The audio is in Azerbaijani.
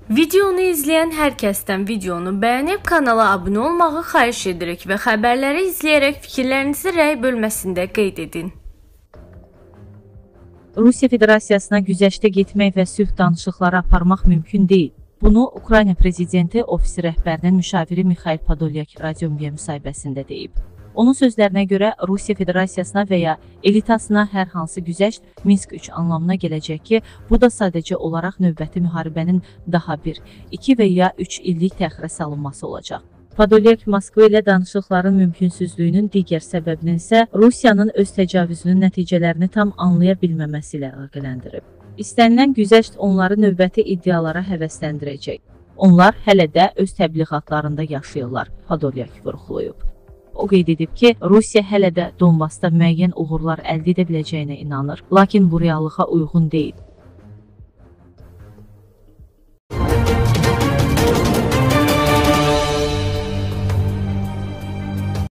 Videonu izləyən hər kəsdən videonu bəyənib kanala abunə olmağı xahiş edirik və xəbərləri izləyərək fikirlərinizi rəy bölməsində qeyd edin. Rusiya Federasiyasına güzəştə getmək və sülh danışıqları aparmaq mümkün deyil. Bunu Ukrayna prezidenti ofisi rəhbərinin müşaviri Mikhail Podolyak Radio-Mya müsahibəsində deyib. Onun sözlərinə görə Rusiya Federasiyasına və ya elitasına hər hansı güzəşt Minsk 3 anlamına gələcək ki, bu da sadəcə olaraq növbəti müharibənin daha 1, 2 və ya 3 illik təxirə salınması olacaq. Podolyak Moskva ilə danışıqların mümkünsüzlüyünün digər səbəbinin isə Rusiyanın öz təcavüzünün nəticələrini tam anlaya bilməməsi ilə əlaqələndirib. İstənilən güzəşt onları növbəti iddialara həvəsləndirəcək. Onlar hələ də öz təbliğatlarında yaşayırlar, Podolyak vurğulayıb. O qeyd edib ki, Rusiya hələ də Donbasda müəyyən uğurlar əldə edə biləcəyinə inanır, lakin bu reallığa uyğun deyil.